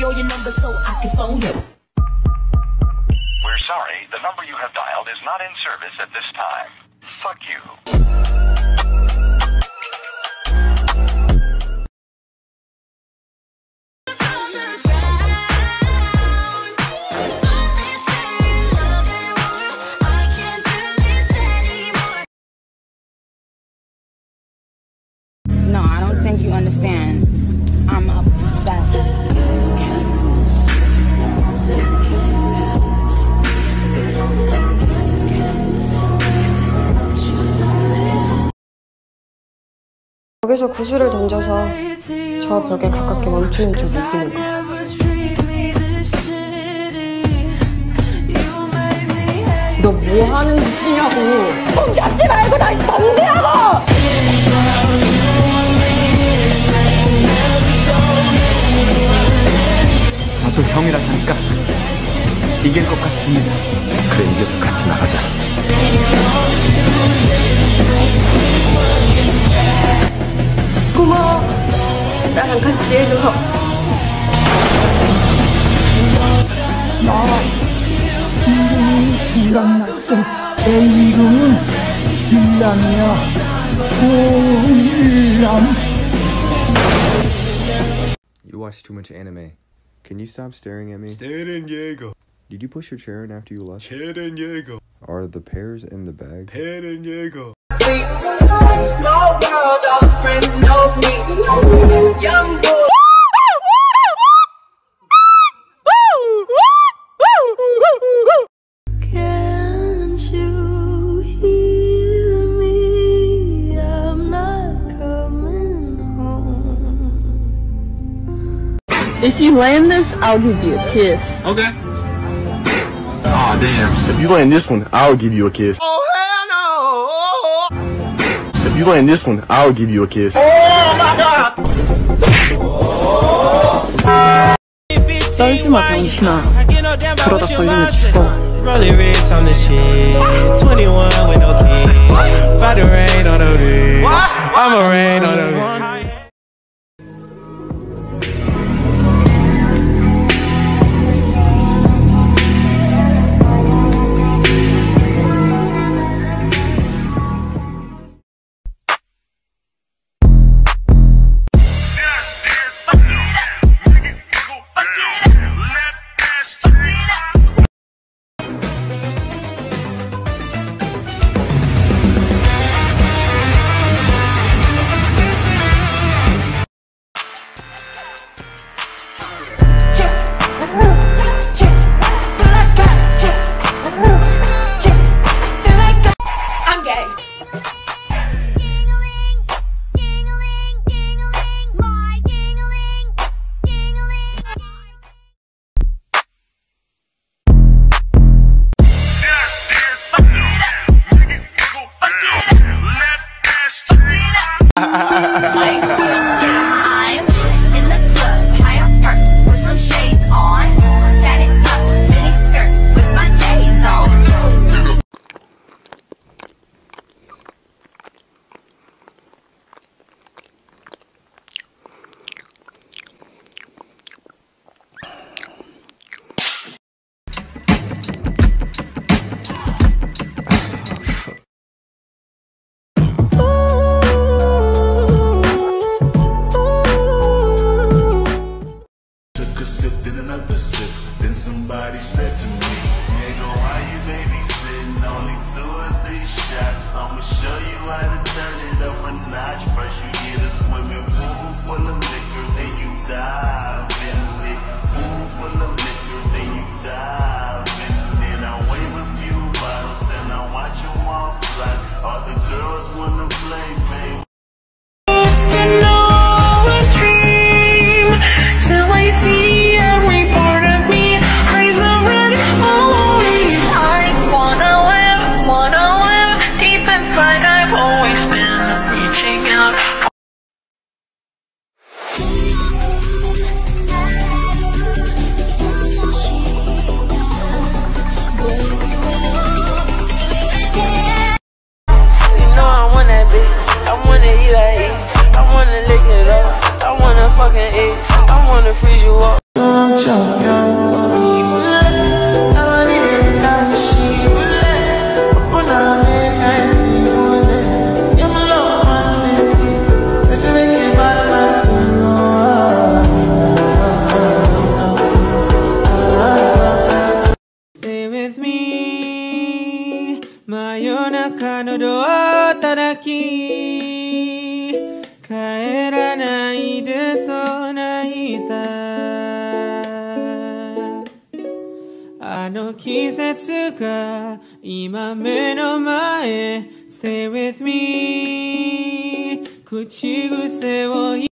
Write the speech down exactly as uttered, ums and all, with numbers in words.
all your numbers so I can phone you. We're sorry, the number you have dialed is not in service at this time. Fuck you. No, I don't think you understand. I'm a bad. 벽에서 구슬을 던져서 저 벽에 가깝게 멈추는 쪽이 이기는 거. 너 뭐 하는 짓이냐고! 폼 잡지 말고 다시 던지라고! 나도 형이라니까 이길 것 같습니다. 그래, 이겨서 같이 나가자. 고마워. 나랑 같이 해줘서. 나 이름이 생각났어. 내 이름은 일남이야. 오일남. You watch too much anime. Can you stop staring at me? Staring Diego. Did you push your chair in after you left? Staring Diego. Are the pears in the bag? Staring Diego. Small world, all the friends know me. Young boy. Can't you hear me? I'm not coming home. If you land this, I'll give you a kiss. Okay. Aw, damn. If you land this one, I'll give you a kiss. Oh, hell no! If you land this one, I'll give you a kiss. Oh, my God! 떨지 마, 병신아. 그러다 걸리면 죽어. Rolling wrist on the shit. twenty-one with no kids. About to rain on the bitch. I'ma rain on the bitch. Somebody said to me, nigga, why you babysitting? Only two or three shots. I'ma show you how to turn it up a notch. First you get a swimming pool full of liquor, then you dive in it. Pool full of liquor, then you dive in it. I wave a few bottles, then I watch them all fly. All the girls wanna play, baby. I've always been reaching out. Stay with me 真夜中のドア叩き帰らないでと泣いたあの季節が今目の前 Stay with me 口癖を